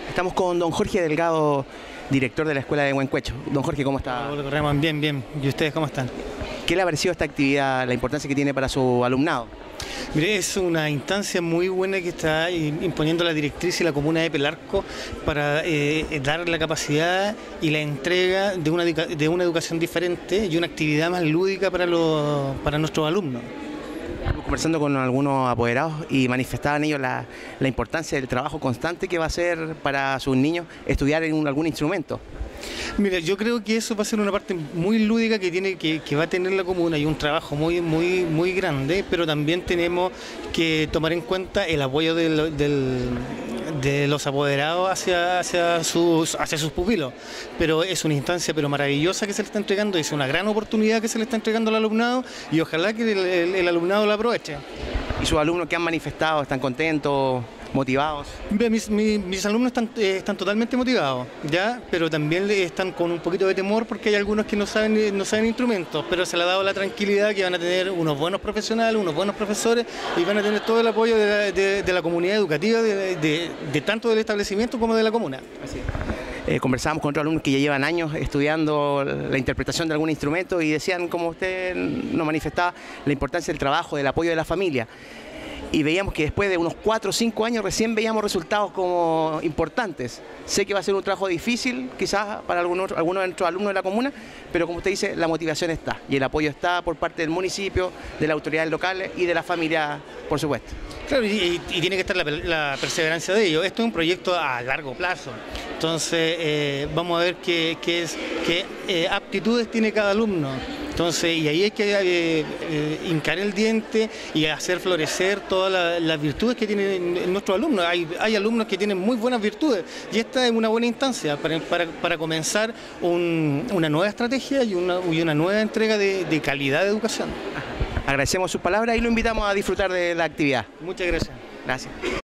Estamos con don Jorge Delgado, director de la Escuela de Huencuecho. Don Jorge, ¿cómo está? Hola, Ramón, bien, bien. ¿Y ustedes cómo están? ¿Qué le ha parecido esta actividad, la importancia que tiene para su alumnado? Mire, es una instancia muy buena que está imponiendo la directriz y la comuna de Pelarco para dar la capacidad y la entrega de una educación diferente y una actividad más lúdica para nuestros alumnos. Estamos conversando con algunos apoderados y manifestaban ellos la importancia del trabajo constante que va a ser para sus niños estudiar en algún instrumento. Mira, yo creo que eso va a ser una parte muy lúdica que va a tener la comuna y un trabajo muy grande, pero también tenemos que tomar en cuenta el apoyo de los apoderados hacia sus pupilos. Pero es una instancia maravillosa que se le está entregando, es una gran oportunidad que se le está entregando al alumnado y ojalá que el alumnado la aproveche. ¿Y sus alumnos que han manifestado están contentos, motivados? Mis alumnos están totalmente motivados, ¿ya? Pero también están con un poquito de temor porque hay algunos que no saben instrumentos, pero se les ha dado la tranquilidad que van a tener unos buenos profesionales, unos buenos profesores y van a tener todo el apoyo de la comunidad educativa, de tanto del establecimiento como de la comuna. Así es. Conversábamos con otros alumnos que ya llevan años estudiando la interpretación de algún instrumento y decían, como usted nos manifestaba, la importancia del trabajo, del apoyo de la familia. Y veíamos que después de unos 4 o 5 años recién veíamos resultados como importantes. Sé que va a ser un trabajo difícil quizás para algunos de nuestros alumnos de la comuna, pero como usted dice, la motivación está y el apoyo está por parte del municipio, de las autoridades locales y de la familia, por supuesto. Claro, y tiene que estar la perseverancia de ello. Esto es un proyecto a largo plazo. Entonces, vamos a ver qué aptitudes tiene cada alumno. Entonces, y ahí hay que hincar el diente y hacer florecer todas las virtudes que tienen nuestros alumnos. Hay alumnos que tienen muy buenas virtudes y esta es una buena instancia para comenzar una nueva estrategia y una nueva entrega de calidad de educación. Agradecemos sus palabras y lo invitamos a disfrutar de la actividad. Muchas gracias. Gracias.